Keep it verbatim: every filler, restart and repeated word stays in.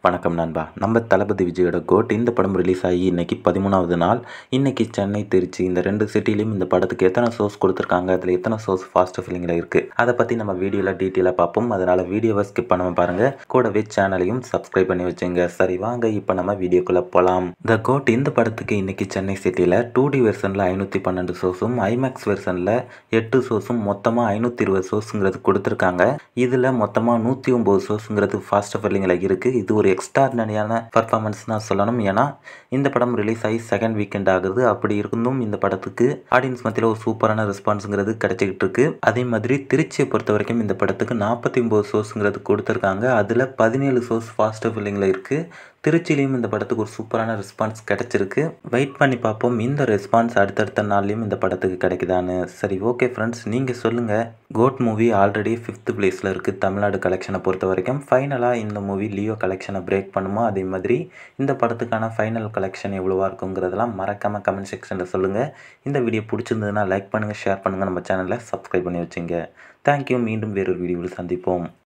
வணக்கம் நண்பா. நம்ம தளபதி விஜயோட கோட் இந்த படம் ரிலீஸ் ஆகி இன்னைக்கு பதிமூணாவது நாள். இன்னைக்கு சென்னை, திருச்சி இந்த ரெண்டு சிட்டிலையும் இந்த படத்துக்கு எத்தனை ஷோஸ் கொடுத்துருக்காங்க, அதில் எத்தனை ஷோஸ் ஃபாஸ்ட் ஃபில்லிங்கில் இருக்குது, அதை பற்றி நம்ம வீடியோவில் டீட்டெயிலாக பார்ப்போம். அதனால் வீடியோவை ஸ்கிப் பண்ணாமல் பாருங்கள். கூடவே சேனலையும் சப்ஸ்கிரைப் பண்ணி வச்சுங்க. சரி வாங்க இப்போ நம்ம வீடியோக்குள்ளே போகலாம். த கோட் இந்த படத்துக்கு இன்னைக்கு சென்னை சிட்டியில் டூ டி வெர்ஷனில் ஐநூற்றி பன்னெண்டு ஷோஸும் ஐமேக்ஸ் வெர்ஷனில் எட்டு ஷோஸும் மொத்தமாக ஐநூற்றி இருபது ஷோஸுங்கிறது கொடுத்துருக்காங்க. இதில் மொத்தமாக நூற்றி ஒம்பது ஷோஸுங்கிறது ஃபாஸ்ட் ஃபில்லிங்கில் இருக்குது. இது ஒரு எக்ஸ்ட்ராடினரியான பர்ஃபார்மன்ஸ் தான் சொல்லணும். ஏன்னா இந்த படம் ரிலீஸ் ஆகி செகண்ட் வீக்கெண்ட் ஆகுது. அப்படி இருந்தும் இந்த படத்துக்கு ஆடியன்ஸ் மத்தியில் ஒரு சூப்பரான ரெஸ்பான்ஸுங்கிறது கிடைச்சிக்கிட்டு இருக்கு. அதே மாதிரி திருச்சியை பொறுத்த வரைக்கும் இந்த படத்துக்கு நாற்பத்தி ஒம்பது ஷோஸுங்கிறது கொடுத்துருக்காங்க. அதில் பதினேழு ஷோஸ் ஃபாஸ்ட் ஃபில்லிங்கில் இருக்குது. திருச்சியிலையும் இந்த படத்துக்கு ஒரு சூப்பரான ரெஸ்பான்ஸ் கிடைச்சிருக்கு. வெயிட் பண்ணி பார்ப்போம் இந்த ரெஸ்பான்ஸ் அடுத்தடுத்த நாள்லையும் இந்த படத்துக்கு கிடைக்குதான்னு. சரி ஓகே ஃப்ரெண்ட்ஸ், நீங்கள் சொல்லுங்கள். கோட் மூவி ஆல்ரெடி ஃபிஃப்த் பிளேஸில் இருக்குது தமிழ்நாடு கலெக்ஷனை பொறுத்த வரைக்கும். ஃபைனலாக இந்த மூவி லியோ கலெக்ஷனை பிரேக் பண்ணுமா, அதே மாதிரி இந்த படத்துக்கான ஃபைனல் கலெக்ஷன் எவ்வளோவா இருக்குங்கிறதெல்லாம் மறக்காமல் கமெண்ட் செக்ஷனில் சொல்லுங்கள். இந்த வீடியோ பிடிச்சிருந்ததுன்னா லைக் பண்ணுங்கள், ஷேர் பண்ணுங்கள், நம்ம சேனலை சப்ஸ்கிரைப் பண்ணி வச்சுங்க. தேங்க்யூ. மீண்டும் வேறொரு வீடியோவில் சந்திப்போம்.